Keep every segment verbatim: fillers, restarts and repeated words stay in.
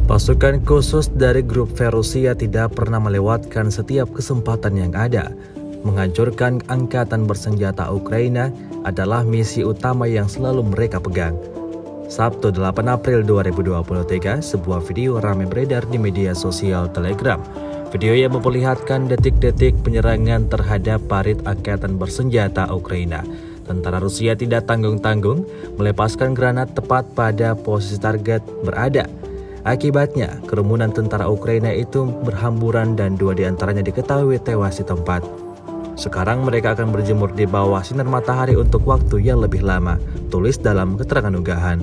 Pasukan khusus dari grup V Rusia tidak pernah melewatkan setiap kesempatan yang ada. Menghancurkan angkatan bersenjata Ukraina adalah misi utama yang selalu mereka pegang. Sabtu delapan April dua ribu dua puluh tiga, sebuah video ramai beredar di media sosial Telegram. Video yang memperlihatkan detik-detik penyerangan terhadap parit angkatan bersenjata Ukraina. Tentara Rusia tidak tanggung-tanggung melepaskan granat tepat pada posisi target berada. Akibatnya, kerumunan tentara Ukraina itu berhamburan dan dua diantaranya diketahui tewas di tempat. Sekarang mereka akan berjemur di bawah sinar matahari untuk waktu yang lebih lama, tulis dalam keterangan unggahan.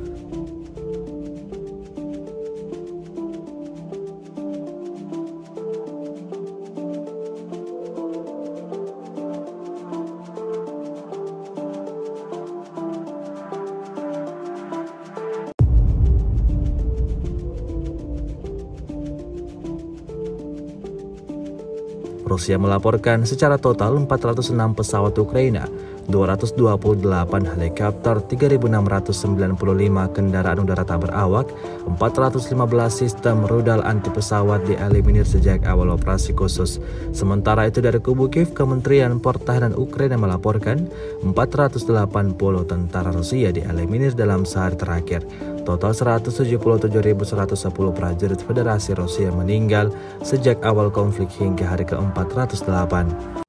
Rusia melaporkan secara total empat ratus enam pesawat Ukraina, dua ratus dua puluh delapan helikopter, tiga ribu enam ratus sembilan puluh lima kendaraan udara tak berawak, empat ratus lima belas sistem rudal anti pesawat dieliminir sejak awal operasi khusus. Sementara itu dari kubu Kiev, Kementerian Pertahanan Ukraina melaporkan empat ratus delapan puluh tentara Rusia dieliminir dalam sehari terakhir. Total seratus tujuh puluh tujuh ribu seratus sepuluh prajurit Federasi Rusia meninggal sejak awal konflik hingga hari ke empat ratus delapan.